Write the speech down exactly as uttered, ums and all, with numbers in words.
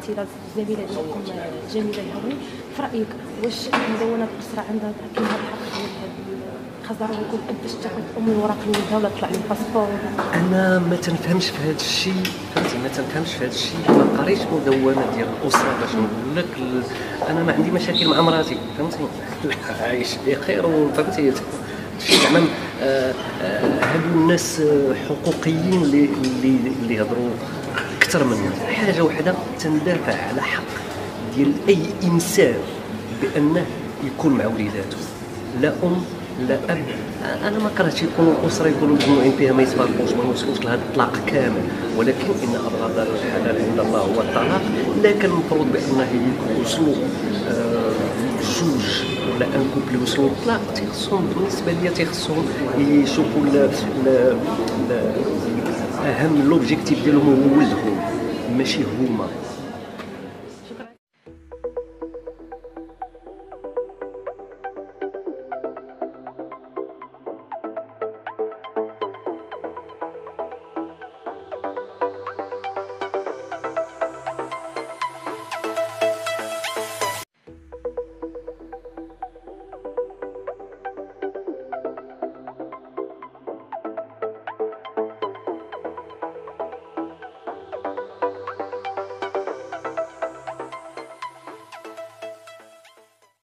الاعتراض الزميله ديالكم جميله الهوي، في رايك واش المدونه الاسره عندها كاين هذا الحق ديال القرار يكون قداش تاخذ ام الوراق لولدها ولا طلع لي الباسبور؟ انا ما تنفهمش في هذا الشيء، فهمتي؟ ما تنفهمش في هذا الشيء، ما قريتش مدونه ديال الاسره باش نقول لك. انا ما عندي مشاكل مع مراتي، فهمتي؟ عايش بخير، وفهمتي زعما هادو الناس حقوقيين اللي اللي اللي يهضروا اكثر مننا. حاجه وحده تندافع على حق ديال اي انسان بانه يكون مع وليداته، لا ام لا اب. انا ما كرهتش يكونوا الاسره يكونوا مجموعين فيها ما يتفارقوش، ما يوصلوش لهذا الطلاق كامل، ولكن ان ابغض الحلال عند الله هو الطلاق. لكن المفروض بانه يوصلوا آه جوج ولا ان كوبل يوصلوا للطلاق، تيخصهم بالنسبه ليا تيخصهم يشوفوا ل اهم لوبجيكتيف ديالهم هو ولدهم ماشي هما.